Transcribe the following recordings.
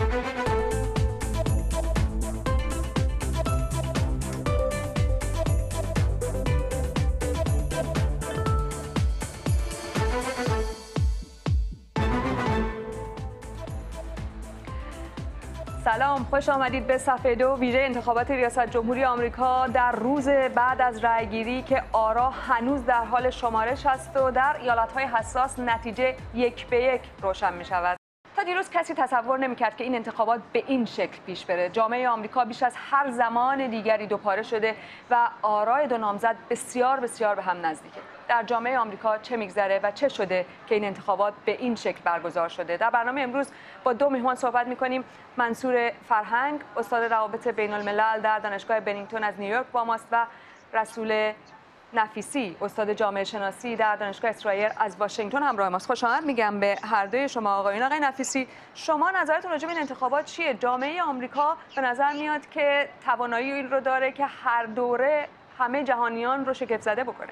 سلام، خوش آمدید به صفحه 2 ویژه انتخابات ریاست جمهوری آمریکا در روز بعد از رأیگیری که آرا هنوز در حال شمارش است و در ایالت‌های حساس نتیجه 1-1 روشن می‌شود. تا دیروز کسی تصور نمی‌کرد که این انتخابات به این شکل پیش بره. جامعه آمریکا بیش از هر زمان دیگری دوپاره شده و آرای دو نامزد بسیار بسیار به هم نزدیکه. در جامعه آمریکا چه میگذره و چه شده که این انتخابات به این شکل برگزار شده؟ در برنامه امروز با دو مهمان صحبت می‌کنیم. منصور فرهنگ، استاد روابط بین الملل در دانشگاه بنینگتون از نیویورک با ماست و رسول نفیسی، استاد جامعه شناسی در دانشگاه اسرائیل از واشنگتن همراه ماست. خوش آمد میگم به هر دوی شما آقایون. آقای نفیسی، شما نظرتون راجع به این انتخابات چیه؟ جامعه آمریکا به نظر میاد که توانایی این رو داره که هر دوره همه جهانیان رو شگفت زده بکنه.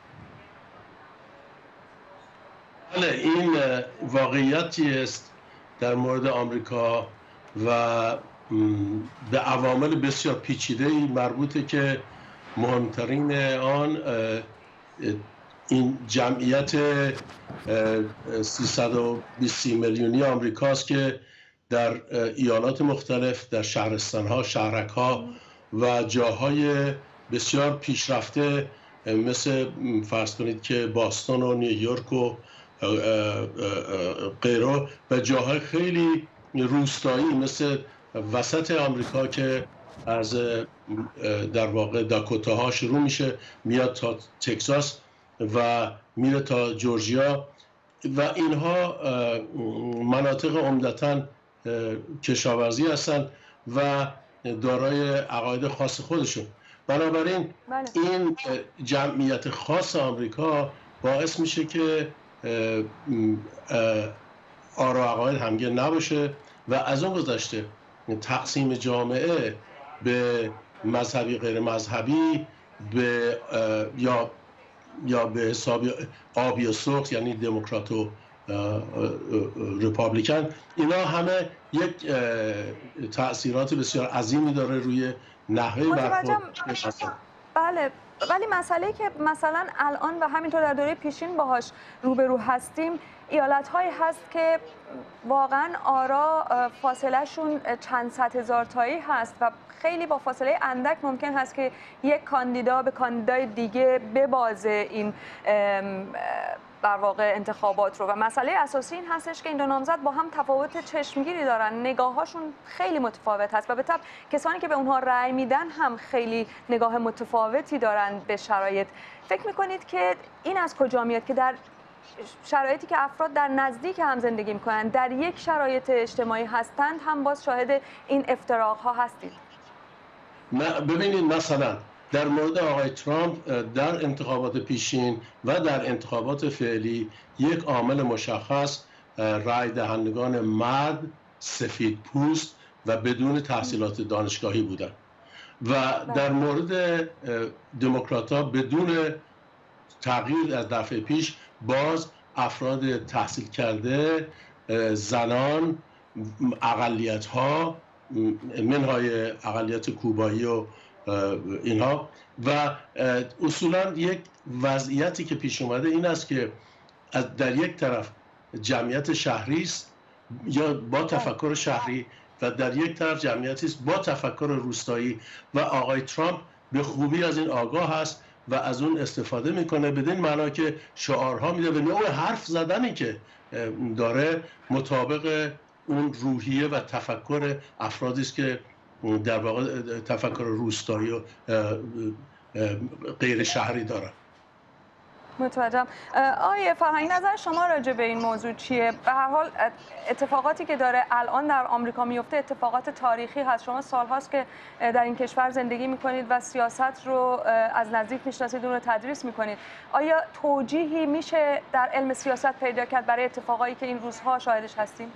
بله، این واقعیتی است در مورد آمریکا و به عوامل بسیار پیچیده‌ای مربوطه که مهمترین آن این جمعیت 320 میلیونی آمریکاست که در ایالات مختلف، در شهرستان‌ها، شهرک‌ها و جاهای بسیار پیشرفته مثل فرض کنید که باستون و نیویورک و غیره و جاهای خیلی روستایی مثل وسط آمریکا که از در واقع داکوتاها شروع میشه میاد تا تگزاس و میره تا جورجیا و اینها مناطق عمدتاً کشاورزی هستند و دارای عقاید خاص خودشون. بنابراین این جمعیت خاص آمریکا باعث میشه که آرا عقاید همگن نباشه و از اون گذشته تقسیم جامعه به مذهبی غیر مذهبی به یا به حساب آبی و سرخ یعنی دموکرات و ریپابلیکن، اینا همه یک تأثیرات بسیار عظیمی داره روی نحوه برخورد. بله، ولی مسئله که مثلا الان و همینطور در دوره پیشین باهاش روبرو هستیم ایالت‌هایی هست که واقعا آرا فاصله شون چند صد هزار تایی هست و خیلی با فاصله اندک ممکن هست که یک کاندیدا به کاندیدای دیگه ببازه این در واقع انتخابات رو و مسئله اساسی این هستش که این دو نامزد با هم تفاوت چشمگیری دارن، نگاهاشون خیلی متفاوت هست و به طب کسانی که به اونها رأی میدن هم خیلی نگاه متفاوتی دارن به شرایط. فکر میکنید که این از کجا میاد که در شرایطی که افراد در نزدیک هم زندگی میکنن در یک شرایط اجتماعی هستند هم باز شاهد این افتراق ها هستید؟ ببینید مثلا در مورد آقای ترامپ در انتخابات پیشین و در انتخابات فعلی یک عامل مشخص رای دهندگان مرد سفید پوست و بدون تحصیلات دانشگاهی بودند و در مورد دموکرات‌ها بدون تغییر از دفعه پیش باز افراد تحصیل کرده، زنان، اقلیت‌ها منهای اقلیت کوبایی و اینها و اصولا یک وضعیتی که پیش اومده این است که در یک طرف جمعیت شهری است یا با تفکر شهری و در یک طرف جمعیتی است با تفکر روستایی و آقای ترامپ به خوبی از این آگاه است و از اون استفاده میکنه بدین معنا که شعارها میده و نوع حرف زدنی که داره مطابق اون روحیه و تفکر افرادی است که در واقع تفکر روستایی و غیر شهری دارن. متوجهم. آقای فرهنگ نظر شما راجع به این موضوع چیه؟ به هر حال اتفاقاتی که داره الان در آمریکا میفته اتفاقات تاریخی هست. شما سالهاست که در این کشور زندگی میکنید و سیاست رو از نزدیک میشناسید، اون رو تدریس میکنید. آیا توجیهی میشه در علم سیاست پیدا کرد برای اتفاقایی که این روزها شاهدش هستیم؟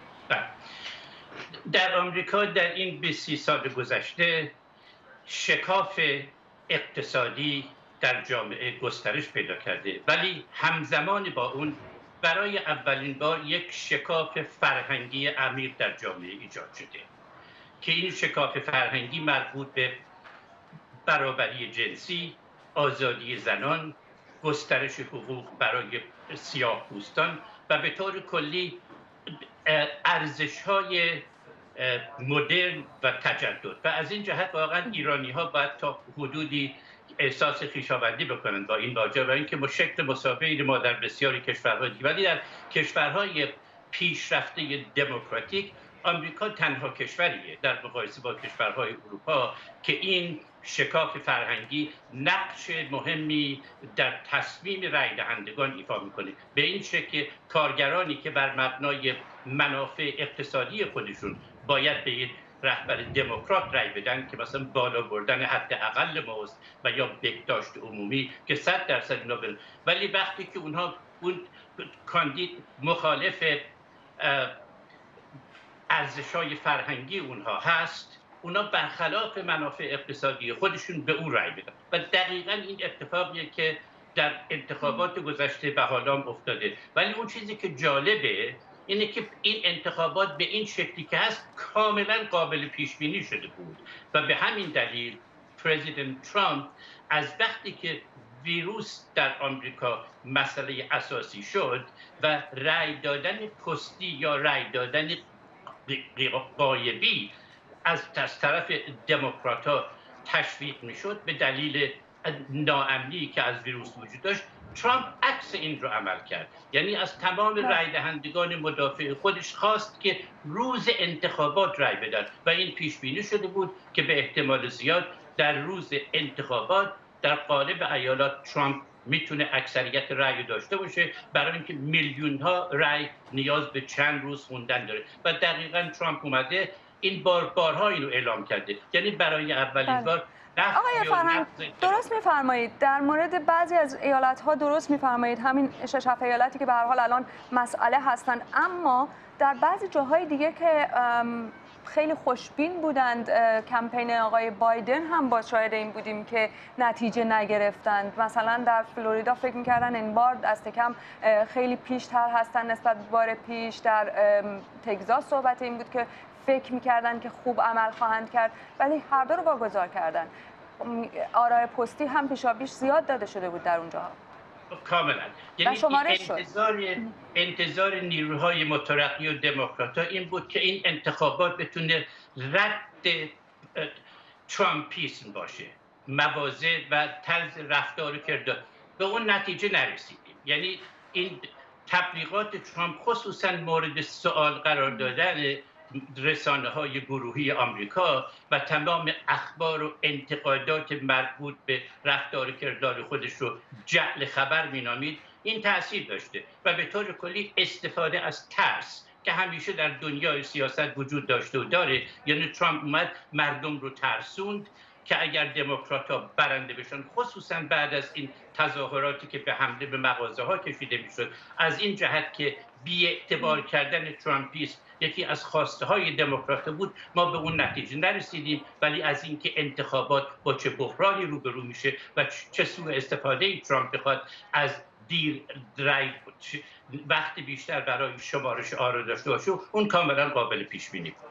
در آمریکا در این 20 سال گذشته شکاف اقتصادی در جامعه گسترش پیدا کرده، ولی همزمان با اون برای اولین بار یک شکاف فرهنگی عمیق در جامعه ایجاد شده که این شکاف فرهنگی مربوط به برابری جنسی، آزادی زنان، گسترش حقوق برای سیاه‌پوستان و به طور کلی ارزش‌های مدرن و تجدد. و از این جهت واقعا ایرانی‌ها باید تا حدودی احساس خویشاوندی بکنند با این ماجرا، و اینکه ما شکل مشابهی ما در بسیاری کشورها دیدیم، ولی در کشورهای پیشرفته دموکراتیک آمریکا تنها کشوریه در مقایسه با کشورهای اروپا که این شکاف فرهنگی نقش مهمی در تصمیم رای دهندگان ایفا میکنه. به این شکل کارگرانی که بر مبنای منافع اقتصادی خودشون باید به یک رهبر دموکرات رای بدن که مثلا بالا بردن حداقل مزد و یا بهداشت عمومی که 100% اینا بدن، ولی وقتی که اونها اون کاندید مخالف ارزش‌های فرهنگی اونها هست، اونا برخلاف منافع اقتصادی خودشون به اون رای بدن. و دقیقاً این اتفاقیه که در انتخابات گذشته به حالام افتاده. ولی اون چیزی که جالبه اینه که این انتخابات به این شکلی که هست کاملا قابل پیش بینی شده بود و به همین دلیل پرزیدنت ترامپ از وقتی که ویروس در آمریکا مسئله اساسی شد و رای دادن پستی یا رای دادن غایبی از طرف دموکرات‌ها تشویق میشد به دلیل ناامنی که از ویروس وجود داشت، ترامپ عکس این رو عمل کرد. یعنی از تمام رای دهندگان مدافع خودش خواست که روز انتخابات رای بدن و این پیش بینی شده بود که به احتمال زیاد در روز انتخابات در غالب ایالات ترامپ میتونه اکثریت رأی داشته باشه، برای اینکه میلیون ها رأی نیاز به چند روز خوندن داره. و دقیقاً ترامپ اومده این بارها اینو اعلام کرده، یعنی برای اولین بار. آقای فرهنگ درست میفرمایید، در مورد بعضی از ایالت‌ها درست میفرمایید، همین 6-7 ایالتی که به هر حال الان مسئله هستند، اما در بعضی جاهای دیگه که خیلی خوشبین بودند کمپین آقای بایدن هم با شاهد این بودیم که نتیجه نگرفتند. مثلا در فلوریدا فکر می‌کردن این بار دست کم خیلی پیشتر هستن نسبت به بار پیش. در تگزاس صحبت این بود که فکر می‌کردن که خوب عمل خواهند کرد، ولی هر دو رو واگذار کردن. آرای پستی هم پیشاپیش زیاد داده شده بود در اونجاها. کاملا. یعنی انتظار نیروهای مترقی و دموکرات‌ها این بود که این انتخابات بتونه رد ترامپیسم باشه، مواضع و طرز رفتار و کردار. به اون نتیجه نرسیدیم. یعنی این تبلیغات ترامپ خصوصا مورد سوال قرار دادن رسانه‌های گروهی آمریکا و تمام اخبار و انتقادات مربوط به رفتار و کردار خودش رو جعل خبر می‌نامید، این تأثیر داشته و به طور کلی استفاده از ترس که همیشه در دنیای سیاست وجود داشته و داره. یعنی ترامپ اومد مردم رو ترسوند که اگر دموکرات‌ها برنده بشن، خصوصا بعد از این تظاهراتی که به حمله به مغازه‌ها کشیده می‌شد، از این جهت که بی‌اعتبار کردن ترامپیسم یکی از خواسته های دموکرات بود، ما به اون نتیجه نرسیدیم. ولی از اینکه انتخابات با چه بحرانی روبرو میشه و چه سوء استفاده ترامپ بخواد از دیر رای وقت بیشتر برای شمارش آرا داشته باشه، اون کاملا قابل پیش بینی بود.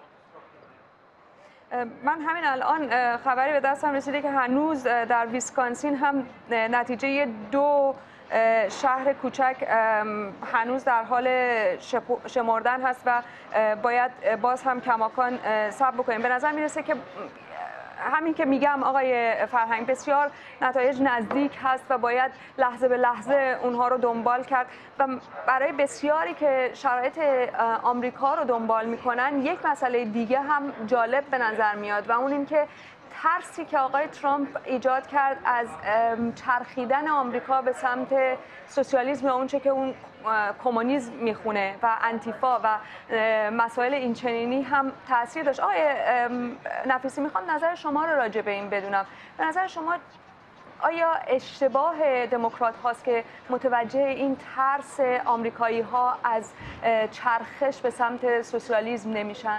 من همین الان خبری به دستم رسیده که هنوز در ویسکانسین هم نتیجه 2 شهر کوچک هنوز در حال شمردن هست و باید باز هم کماکان صبر بکنیم. به نظر میرسه که همین که میگم آقای فرهنگ، بسیار نتایج نزدیک هست و باید لحظه به لحظه اونها رو دنبال کرد و برای بسیاری که شرایط آمریکا رو دنبال میکنن یک مسئله دیگه هم جالب به نظر میاد و اون این که ترسی که آقای ترامپ ایجاد کرد از چرخیدن آمریکا به سمت سوسیالیسم و اونچه که اون کمونیسم میخونه و انتیفا و مسائل اینچنینی هم تاثیر داشت. آقای نفیسی، میخوام نظر شما رو راجع به این بدونم. به نظر شما آیا اشتباه دموکرات هاست که متوجه این ترس آمریکایی ها از چرخش به سمت سوسیالیسم نمیشن؟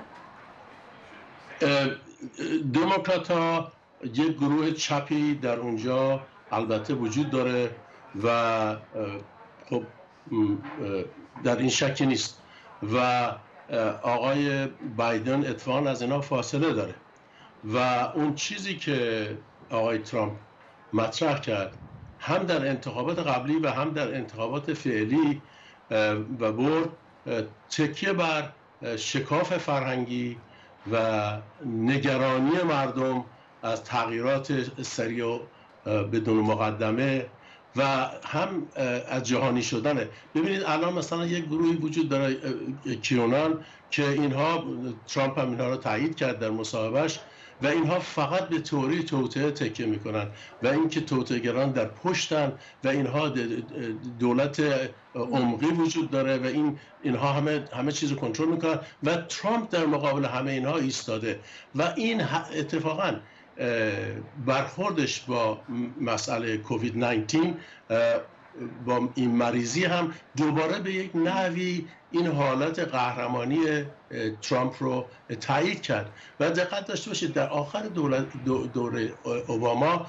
دموکرات ها یک گروه چپی در اونجا البته وجود داره و خب در این شکی نیست و آقای بایدن اتفاقا از اینا فاصله داره و اون چیزی که آقای ترامپ مطرح کرد هم در انتخابات قبلی و هم در انتخابات فعلی و برد تکیه بر شکاف فرهنگی و نگرانی مردم از تغییرات سریع و بدون مقدمه و هم از جهانی شدنه. ببینید الان مثلا یک گروهی وجود داره کیونان که اینها ترامپ هم اینها رو تایید کرد در مصاحبهش و اینها فقط به تئوری توطئه تکیه میکنن و اینکه توطئه‌گران در پشتن و اینها دولت عمقی وجود داره و اینها همه چیز رو کنترل میکنن و ترامپ در مقابل همه اینها ایستاده و این اتفاقا برخوردش با مسئله کووید 19 با این مریضی هم دوباره به یک نحوی این حالت قهرمانی ترامپ رو تایید کرد و دقت داشته باشید در آخر دوره اوباما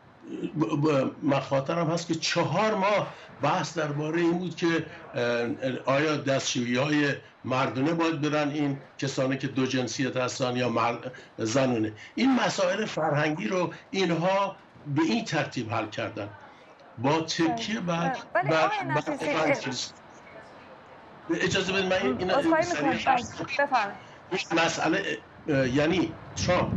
مخاطرم هست که 4 ماه بحث درباره این بود که آیا دستشویی‌های مردونه باید برن این کسانی که دو جنسیت هستن یا زنونه. این مسائل فرهنگی رو اینها به این ترتیب حل کردن با تکیه بر اجازه بدید من این مسئله یعنی ترامپ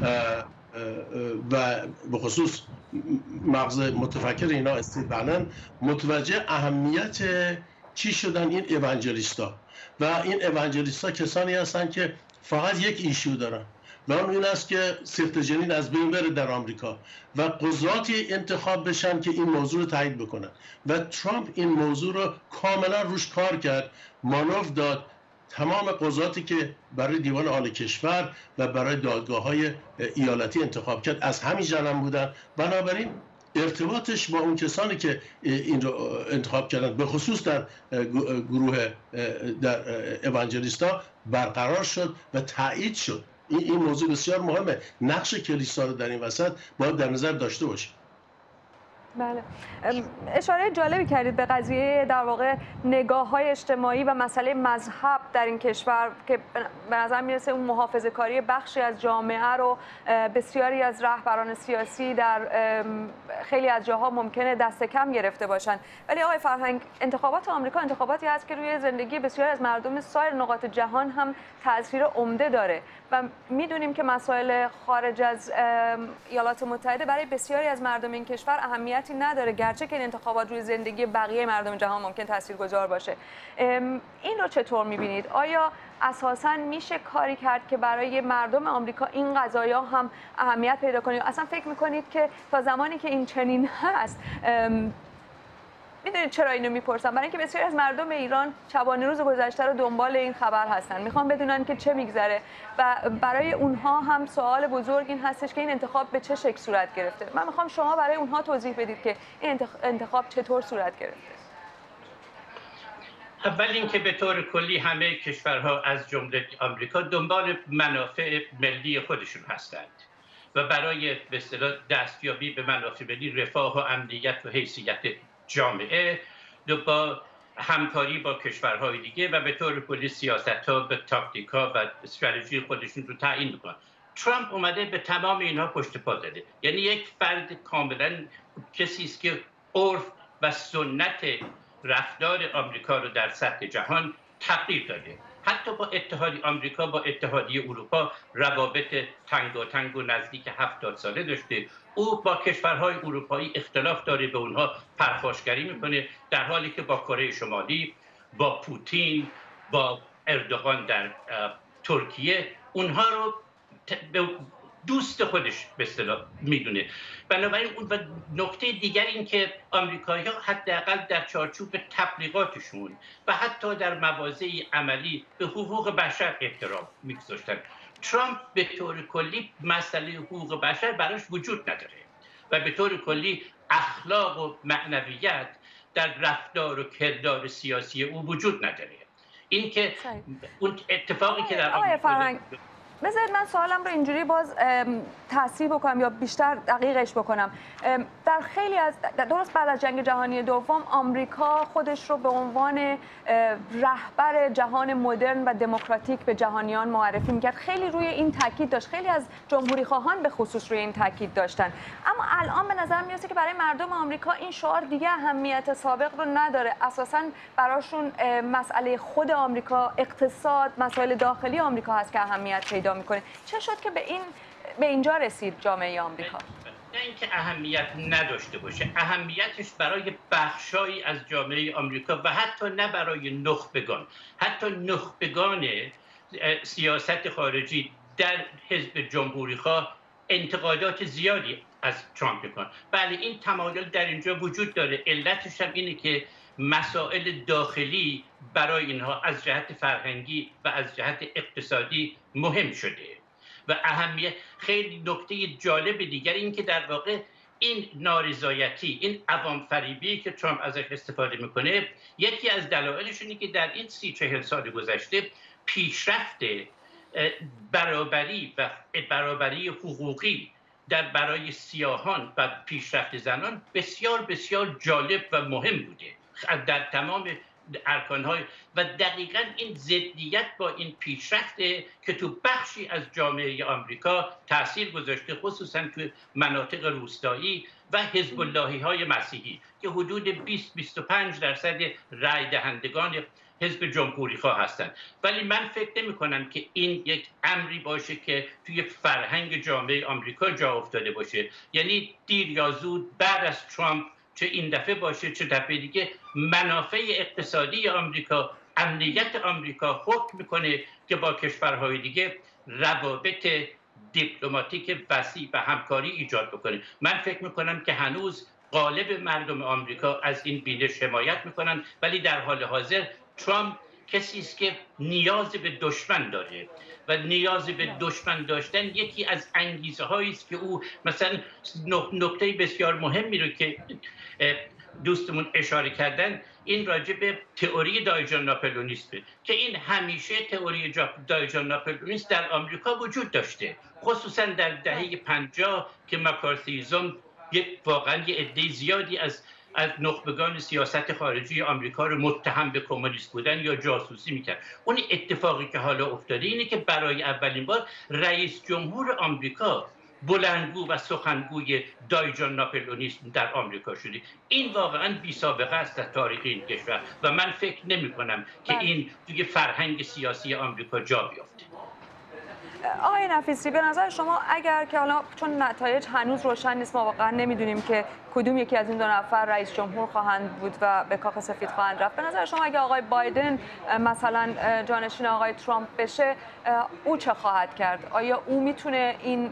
و به خصوص مغز متفکر اینا استیو بنن متوجه اهمیت چی شدن این اوانجلیستا و این اوانجلیستا کسانی هستن که فقط یک ایشو دارن و اون این است که سفت جنین از بین بره در آمریکا و قضاتی انتخاب بشن که این موضوع رو تایید بکنن و ترامپ این موضوع رو کاملا روش کار کرد، مانور داد تمام قضاتی که برای دیوان عالی کشور و برای دادگاه‌های ایالتی انتخاب کرد از همین جنم بودن. بنابراین ارتباطش با اون کسانی که این رو انتخاب کردن به خصوص در گروه در اوانجلیستا برقرار شد و تایید شد. این موضوع بسیار مهمه. نقش کلیسا رو در این وسط باید در نظر داشته باشیم. بله، اشاره جالبی کردید به قضیه در واقع نگاه‌های اجتماعی و مسئله مذهب در این کشور که به نظر میرسه اون محافظه‌کاری بخشی از جامعه رو بسیاری از رهبران سیاسی در خیلی از جاها ممکنه دست کم گرفته باشن. ولی آقای فرهنگ، انتخابات آمریکا انتخاباتی هست که روی زندگی بسیاری از مردم سایر نقاط جهان هم تاثیر عمده داره و میدونیم که مسائل خارج از ایالات متحده برای بسیاری از مردم این کشور اهمیتی نداره، گرچه که این انتخابات روی زندگی بقیه مردم جهان ممکن تاثیرگذار باشه. این رو چطور میبینید؟ آیا اساساً میشه کاری کرد که برای مردم آمریکا این قضایا هم اهمیت پیدا کنه؟ اصلا فکر میکنید که تا زمانی که این چنین هست، میدونید چرا اینو میپرسم؟ برای اینکه بسیاری از مردم ایران شبانه روز گذشته رو دنبال این خبر هستن، میخوان بدونن که چه میگذره و برای اونها هم سوال بزرگ این هستش که این انتخاب به چه شکل صورت گرفته. من میخوام شما برای اونها توضیح بدید که این انتخاب چطور صورت گرفته. اول اینکه به طور کلی همه کشورها از جمله آمریکا دنبال منافع ملی خودشون هستند و برای به اصطلاح دستیابی به منافع ملی، رفاه و امنیت و حیثیت جامعه با همکاری با کشورهای دیگه و به طور کلی سیاست‌ها به تاکتیک‌ها و استراتژی خودشون رو تعیین می‌کنن. ترامپ اومده به تمام اینها پشت پا زده. یعنی یک فرد کاملا کسی است که عرف و سنت رفتار آمریکا رو در سطح جهان تغییر داده. حتی با اتحادیه آمریکا با اتحادیه اروپا روابط تنگ و نزدیک 70 ساله داشته. او با کشورهای اروپایی اختلاف داره، به اونها پرخاشگری میکنه، در حالی که با کره شمالی، با پوتین، با اردوغان در ترکیه اونها رو دوست خودش به اصطلاح میدونه. بنابراین اون نکته دیگر این که آمریکایی‌ها حداقل در چارچوب تبلیغاتشون و حتی در مواضع عملی به حقوق بشر احترام میگذاشتن. ترامپ به طور کلی مسئله حقوق بشر براش وجود نداره و به طور کلی اخلاق و معنویت در رفتار و کردار سیاسی او وجود نداره. این که اون اتفاقی که در آقای فرهنگ بذارید من سوالم رو اینجوری باز تصحیح بکنم یا بیشتر دقیقش بکنم. در خیلی از درست بعد از جنگ جهانی دوم آمریکا خودش رو به عنوان رهبر جهان مدرن و دموکراتیک به جهانیان معرفی میکرد. خیلی روی این تاکید داشت، خیلی از جمهوری خواهان به خصوص روی این تاکید داشتن. اما الان به نظر میاد که برای مردم آمریکا این شعار دیگه اهمیت سابق رو نداره. اساساً براشون مسئله خود آمریکا، اقتصاد، مسائل داخلی آمریکا هست که اهمیت پیدا میکنه. چه شد که به اینجا رسید جامعه آمریکا؟ نه اینکه اهمیت نداشته باشه، اهمیتش برای بخشایی از جامعه آمریکا و حتی نه برای نخبگان. حتی نخبگان سیاست خارجی در حزب جمهوری‌خواه انتقادات زیادی از ترامپ میکنن. بله این تمایل در اینجا وجود داره. علتش هم اینه که مسائل داخلی برای اینها از جهت فرهنگی و از جهت اقتصادی مهم شده و اهمیت. خیلی نکته جالب دیگر این که در واقع این نارضایتی، این عوام فریبی که ترامپ ازش استفاده میکنه، یکی از دلایلش اینه که در این 30-40 سال گذشته پیشرفت برابری و برابری حقوقی برای سیاهان و پیشرفت زنان بسیار بسیار جالب و مهم بوده در تمام ارکان‌های و دقیقاً این ضدیت با این پیشرفته که تو بخشی از جامعه آمریکا تأثیر گذاشته، خصوصاً تو مناطق روستایی و حزب اللهی‌های مسیحی که حدود 20-25% رای دهندگان حزب جمهوری‌خواه هستند. ولی من فکر نمی‌کنم که این یک امری باشه که توی فرهنگ جامعه آمریکا جا افتاده باشه. یعنی دیر یا زود بعد از ترامپ، چه این دفعه باشه چه دفعه دیگه، منافع اقتصادی آمریکا، امنیت آمریکا حکم میکنه که با کشورهای دیگه روابط دیپلماتیک وسیع و همکاری ایجاد بکنه. من فکر میکنم که هنوز غالب مردم آمریکا از این بینش حمایت میکنن، ولی در حال حاضر ترامپ کسی است که نیاز به دشمن داره و نیاز به دشمن داشتن یکی از انگیزه هایی است که او مثلا نکته بسیار مهمی رو که دوستمون اشاره کردن، این راجع به تئوری دایجان ناپلئونیسم که این همیشه تئوری دایجان ناپلئونیسم در آمریکا وجود داشته، خصوصا در دهه 50 که مکارتیزم واقعا یه عده زیادی از نخبگان سیاست خارجی آمریکا رو متهم به کمونیست بودن یا جاسوسی میکرد. اون اتفاقی که حالا افتاده اینه که برای اولین بار رئیس جمهور آمریکا بلندگو و سخنگوی دایجان ناپلئونیسم در آمریکا شده. این واقعا بی سابقه است در تاریخ این کشور و من فکر نمی کنم که این توی فرهنگ سیاسی آمریکا جا بیافته. آقای نفیسی، به نظر شما اگر که حالا چون نتایج هنوز روشن نیست، ما واقعا نمیدونیم که کدوم یکی از این دو نفر رئیس جمهور خواهند بود و به کاخ سفید خواهند رفت، به نظر شما اگر آقای بایدن مثلا جانشین آقای ترامپ بشه، او چه خواهد کرد؟ آیا او میتونه این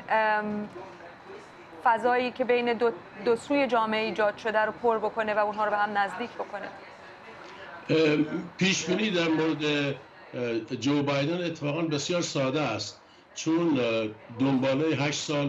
فضایی که بین دو سوی جامعه ایجاد شده رو پر بکنه و اونها رو به هم نزدیک بکنه؟ پیش بینی در مورد جو بایدن اتفاقا بسیار ساده است، چون دنباله 8 سال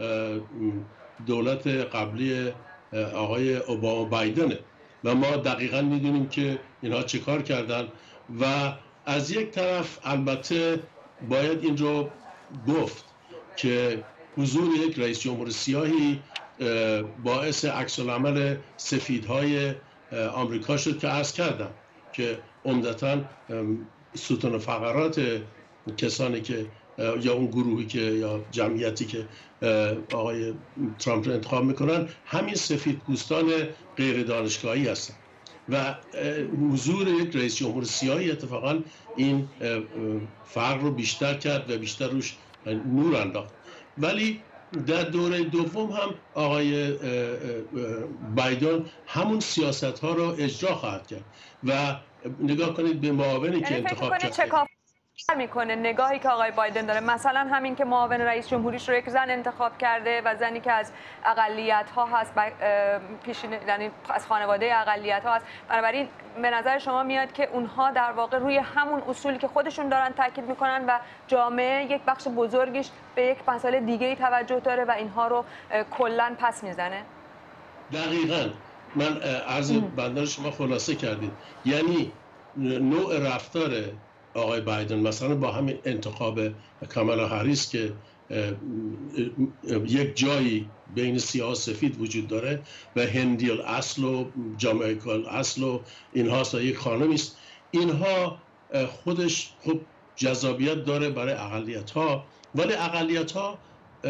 دولت قبلی آقای اوباما بایدنه و ما دقیقا میدونیم که اینها چه کار کردن و از یک طرف البته باید این رو گفت که حضور یک رئیس جمهور سیاهی باعث عکس‌العمل سفیدهای آمریکا شد که عرض کردم که عمدتاً ستون فقرات کسانی که یا اون گروهی که یا جمعیتی که آقای ترامپ رو انتخاب میکنن همین سفیدپوستان غیر دانشگاهی هستن و حضور یک رئیس جمهور سیاهی اتفاقا این فرق رو بیشتر کرد و بیشتر روش نور انداخت. ولی در دوره دوم هم آقای بایدن همون سیاست ها رو اجرا خواهد کرد و نگاه کنید به معاونی که انتخاب کرد میکنه نگاهی که آقای بایدن داره، مثلا همین که معاون رئیس جمهوریش رو یک زن انتخاب کرده و زنی که از اقلیت ها هست، پیشین یعنی از خانواده اقلیت ها هست، بنابراین به نظر شما میاد که اونها در واقع روی همون اصولی که خودشون دارن تاکید میکنن و جامعه یک بخش بزرگیش به یک مسئله دیگه‌ای توجه داره و اینها رو کلاً پس میزنه؟ دقیقاً من عرض بنده شما خلاصه کردید، یعنی نوع رفتار آقای بایدن، مثلا با همین انتخاب کامالا هریس که یک جایی بین سیاه و سفید وجود داره و هندی اصل و جامائیکا اصل و اینهاست و یک خانمی است، اینها خودش خب جذابیت داره برای اقلیت ها، ولی اقلیت ها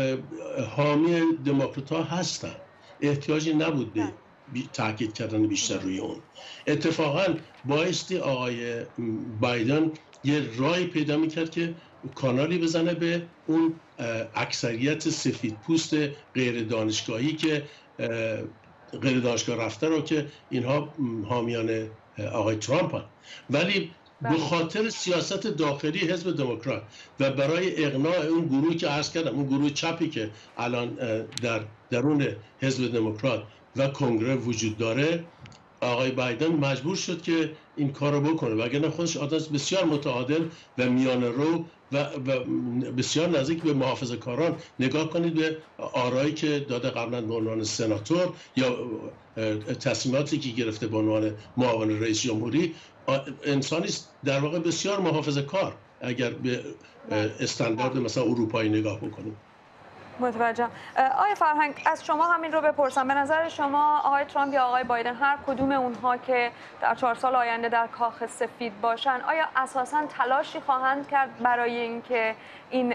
حامی دموکرات ها هستن، احتیاجی نبود به تاکید کردن بیشتر روی اون. اتفاقا بایستی آقای بایدن یه راهی پیدا میکرد که کانالی بزنه به اون اکثریت سفید پوست غیر دانشگاهی که غیر دانشگاه رفته رو که اینها حامیان آقای ترامپ هستند، ولی به خاطر سیاست داخلی حزب دموکرات و برای اقناع اون گروهی که عرض کردم، اون گروه چپی که الان در درون حزب دموکرات و کنگره وجود داره، آقای بایدن مجبور شد که این کار رو بکنه، وگرنه خودش آدم بسیار متعادل و میانه رو و بسیار نزدیک به محافظه کاران. نگاه کنید به آرایی که داده قبلا به عنوان سناتور یا تصمیماتی که گرفته به عنوان معاون رئیس جمهوری، انسانی در واقع بسیار محافظه کار اگر به استاندارد مثلا اروپایی نگاه بکنیم. متوجهم. آقای فرهنگ، از شما همین رو بپرسم، به نظر شما آقای ترامپ یا آقای بایدن، هر کدوم اونها که در 4 سال آینده در کاخ سفید باشن، آیا اساساً تلاشی خواهند کرد برای اینکه این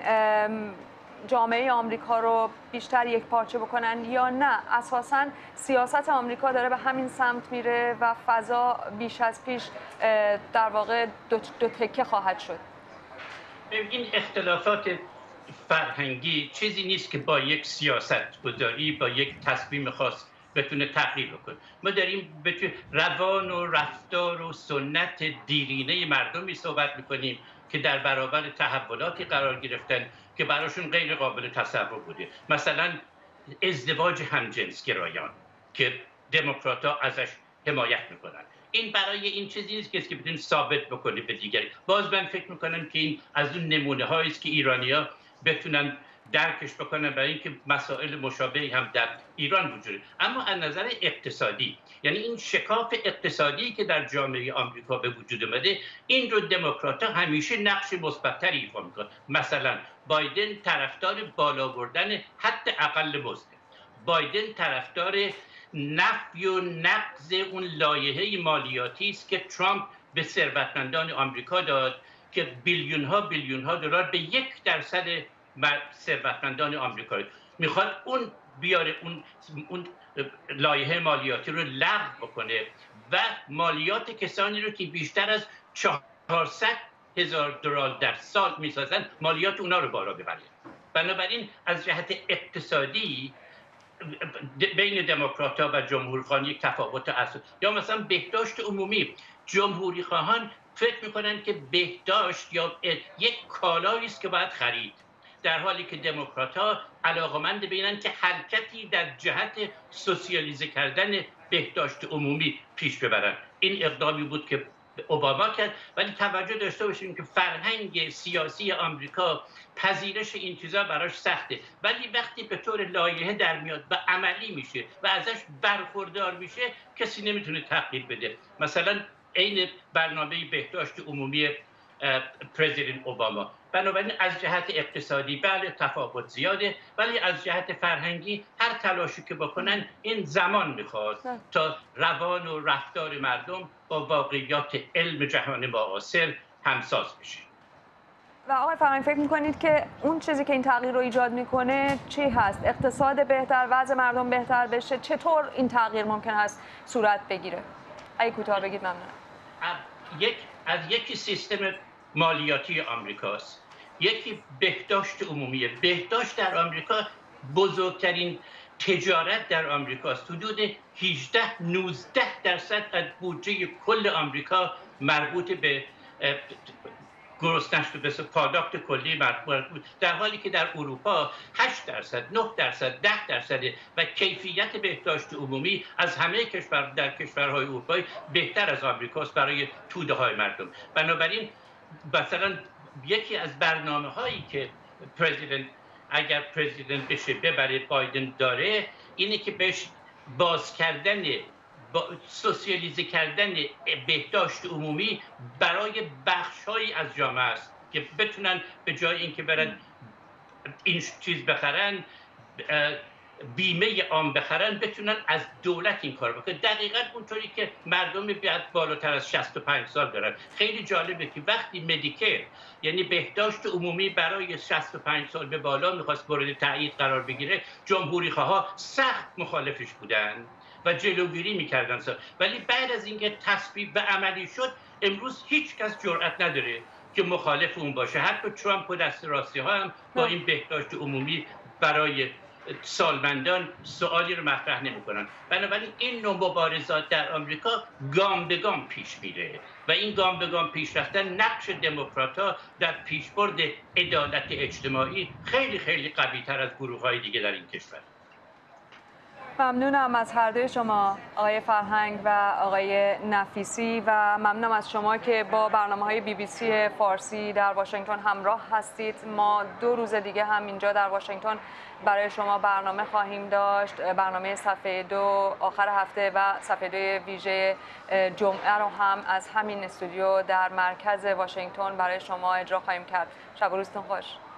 جامعه آمریکا رو بیشتر یک پارچه بکنن یا نه اساساً سیاست آمریکا داره به همین سمت میره و فضا بیش از پیش در واقع دو تکه خواهد شد؟ این اختلافات فرهنگی چیزی نیست که با یک سیاست گذاری، با یک تصمیم خاص بتونه تغییر بکنه. ما داریم روان و رفتار و سنت دیرینه مردمی صحبت میکنیم که در برابر تحولاتی قرار گرفتن که براشون غیر قابل تصور بوده. مثلا ازدواج همجنسگرایان که دموکرات‌ها ازش حمایت میکنن، این برای این چیزی نیست که بتونیم ثابت بکنه به دیگری. باز من فکر میکنم که این از اون نمونه هایی است که ایرانی‌ها بتونن درکش بکنن، برای اینکه مسائل مشابهی هم در ایران وجوده. اما از نظر اقتصادی، یعنی این شکاف اقتصادی که در جامعه آمریکا به وجود اومده، این رو دموکرات‌ها همیشه نقش مثبت‌تری ایفا میکنن. مثلا بایدن طرفدار بالا بردن حد اقل مزد، بایدن طرفدار نفی و نقض اون لایحه مالیاتی است که ترامپ به ثروتمندان آمریکا داد که بیلیون ها دلار به 1% ثروتمندان آمریکا میخواد اون بیاره، اون لایحه مالیاتی رو لغو بکنه و مالیات کسانی رو که بیشتر از 400,000 دلار در سال میسازن، مالیات اونا رو بالا ببره. بنابراین از جهت اقتصادی بین دموکرات‌ها و جمهوری‌خوان یک تفاوت اساسی. یا مثلا بهداشت عمومی، جمهوری خواهان فکر میکنن که بهداشت یا یک کالایی است که باید خرید، در حالی که دموکرات‌ها علاقمند بینن که حرکتی در جهت سوسیالیزه کردن بهداشت عمومی پیش ببرن. این اقدامی بود که اوباما کرد، ولی توجه داشته باشیم که فرهنگ سیاسی آمریکا پذیرش این چیزا براش سخته، ولی وقتی به طور لایحه در میاد و عملی میشه و ازش برخوردار میشه، کسی نمیتونه تغییر بده. مثلا عین برنامه بهداشت عمومی پرزیدنت اوباما. بنابراین از جهت اقتصادی بله تفاوت زیاده، ولی از جهت فرهنگی هر تلاشی که بکنن این زمان میخواد تا روان و رفتار مردم با واقعیات علم جهان معاصر همساز بشه. و آقای فرهنگ فکر میکنید که اون چیزی که این تغییر رو ایجاد میکنه چی هست؟ اقتصاد بهتر، وضع مردم بهتر بشه؟ چطور این تغییر ممکن است صورت بگیره؟ اگه کوتاه بگید ممنونم. یکی سیستم مالیاتی آمریکاست، یکی بهداشت عمومیه. بهداشت در آمریکا بزرگترین تجارت در آمریکاست. حدود 18-19% از بودجه کل آمریکا مربوط به گرسنش به پاداخت کلی مربوط بود، در حالی که در اروپا 8%، 9%، 10% و کیفیت بهداشت عمومی از همه در کشورهای اروپایی بهتر از آمریکاست برای توده های مردم. بنابراین مثلا یکی از برنامه هایی که اگر پرزیدنت بشه ببره بایدن داره، اینه که بهش باز کردن با سوسیالیزه کردن بهداشت عمومی برای بخش‌هایی از جامعه است که بتونن به جای اینکه برن این چیز بخرن، بیمه عام بخرن، بتونن از دولت این کار بکنن. دقیقاً اونطوری که مردم بالاتر از 65 سال دارن. خیلی جالبه که وقتی مدیکر یعنی بهداشت عمومی برای 65 سال به بالا میخواست مورد تایید قرار بگیره، جمهوری خواها سخت مخالفش بودن و جلوگیری میکردن، ولی بعد از اینکه تصویب به عملی شد امروز هیچ کس جرئت نداره که مخالف اون باشه. حتی ترامپ و دست راستی ها هم با این بهداشت عمومی برای سالمندان سوالی رو مطرح نمی‌کنن. بنابراین این نوع مبارزات در آمریکا گام به گام پیش میره و این گام به گام پیش رفتن نقش دموکرات‌ها در پیشبرد عدالت اجتماعی خیلی خیلی قوی‌تر از گروه‌های دیگه در این کشور. ممنونم از هر دوی شما، آقای فرهنگ و آقای نفیسی، و ممنونم از شما که با برنامه‌های BBC فارسی در واشنگتن همراه هستید. ما 2 روز دیگه هم اینجا در واشنگتن برای شما برنامه خواهیم داشت. برنامه صفحه 2 آخر هفته و صفحه 2 ویژه جمعه رو هم از همین استودیو در مرکز واشنگتن برای شما اجرا خواهیم کرد. شب و روزتون خوش.